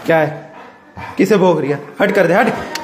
क्या है? किसे भोग रही है? हट कर दे, हट।